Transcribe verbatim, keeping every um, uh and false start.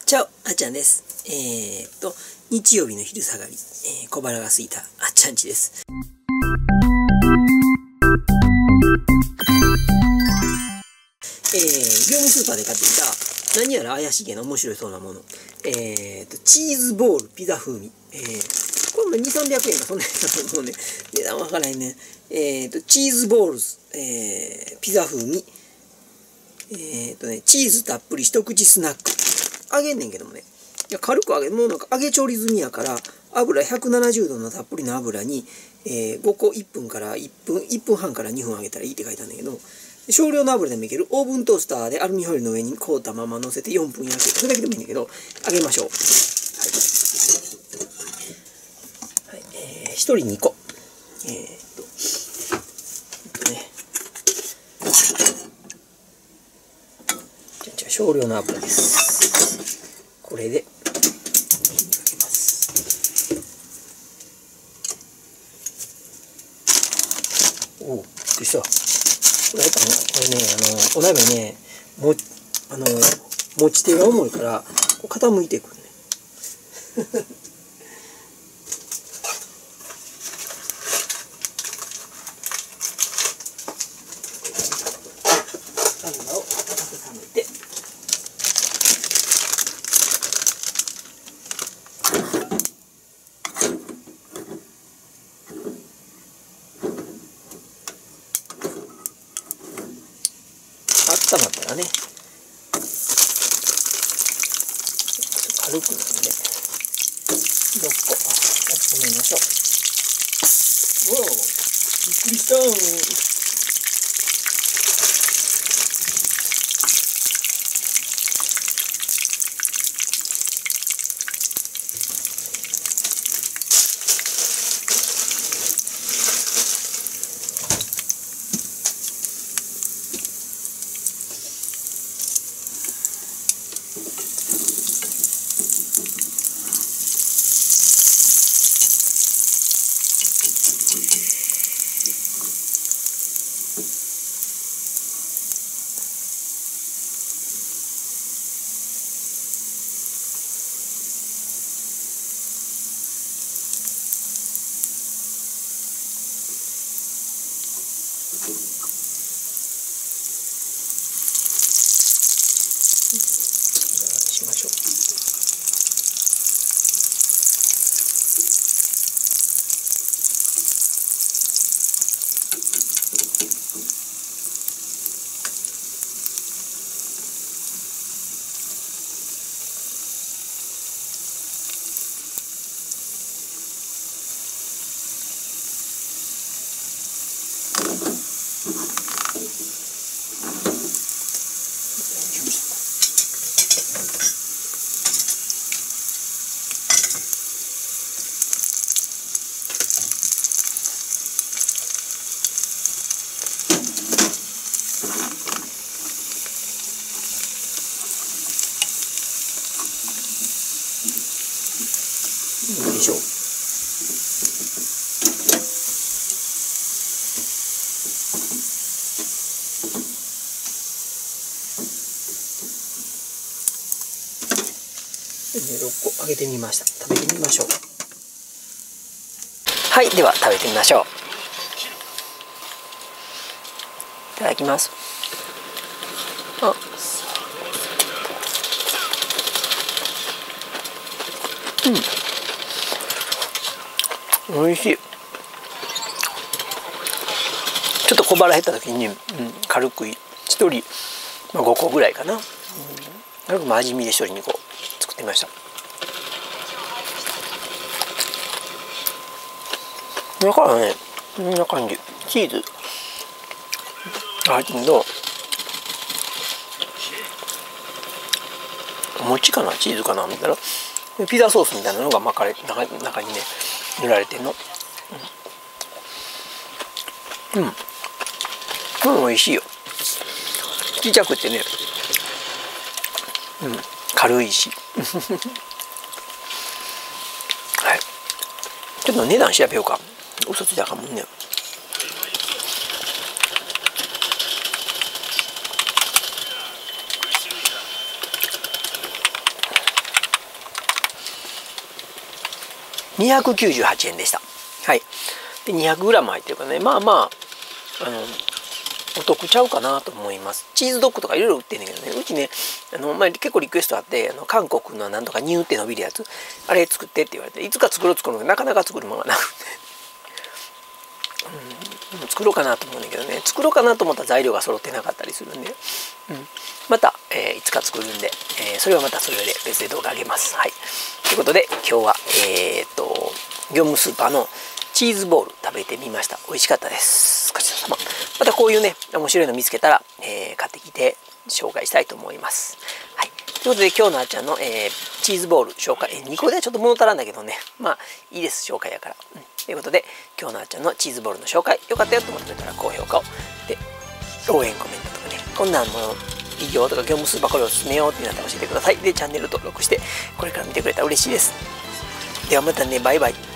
チャオ、あっちゃんです。えー、っと、日曜日の昼下がり、えー、小腹が空いたあっちゃんちです。えー、業務スーパーで買ってきた、何やら怪しげな面白いそうなもの。えー、っと、チーズボールピザ風味。えー、これもにせんさんびゃくえんか、そんなやつだと思うね。値段わからへんね。えー、っと、チーズボールズ、えー、ピザ風味。えー、っとね、チーズたっぷり一口スナック。揚げんねんけどもね。いや軽く揚げ、もうなんか揚げ調理済みやから、油ひゃくななじゅうどのたっぷりの油に、えー、ごこいっぷんからいっぷん、いっぷんはんからにふん揚げたらいいって書いたんだけど、少量の油でもいけるオーブントースターでアルミホイルの上に凍ったまま乗せてよんぷん焼く。それだけでもいいんだけど、揚げましょう。はい。はい、えー、ひとりにこ。えー、っと、えっとね。じゃあ、じゃあ少量の油です。これで、おお、びっくりした。フライパン、これね、あの、お鍋ね、も、あの、持ち手が重いから、こう傾いてくるね。油を温めて、温まったらね、軽くなんでろっこ温めましょう。わお、びっくりした。しましょう。よいしょ。ろっこ揚げてみました。食べてみましょう。はい、では食べてみましょう。いただきます。あ、うん、おいしい。ちょっと小腹減った時に、うん、軽くひとり、まあ、ごこぐらいかな。うん、軽く味見でひとりにこ作ってみました。だからね、こんな感じ。チーズあるけど、お餅かな、チーズかなみたいな。ピザソースみたいなのが巻かれて、中, 中にね塗られてんの。うん、うん、うん、美味しいよ。ちっちゃくてね、うん、軽いし。はい、ちょっと値段調べようか。嘘ついたかもね。 にひゃくきゅうじゅうはちえんでした。はい。で、にひゃくグラム 入ってるからね、まあまあ、あの、お得ちゃうかなと思います。チーズドッグとかいろいろ売ってんねんけどね、うちね、あの、まあ、結構リクエストあって、あの韓国のなんとかニューって伸びるやつ、あれ作ってって言われて、いつか作ろう作ろうのなかなか作るものがなくて、うん、作ろうかなと思うんだけどね、作ろうかなと思った材料が揃ってなかったりするんで、うん、また、えー、いつか作るんで、えー、それはまたそれで別で動画あげます。はい。ということで、今日は、えー、っと、業務スーパーのチーズボール食べてみました。美味しかったです。ごちそうさま。またこういうね、面白いの見つけたら、えー、買ってきて紹介したいと思います。はい。ということで今日のあっちゃんの、えー、チーズボール紹介、えー、にこではちょっと物足らんだけどね、まあいいです、紹介やから。うん、ということで今日のあっちゃんのチーズボールの紹介、よかったよと思ってくれたら高評価を。で、応援コメントとかね、こんなんものいいよとか業務スーパーこれをおすすめよってなって教えてください。で、チャンネル登録してこれから見てくれたら嬉しいです。ではまたね、バイバイ。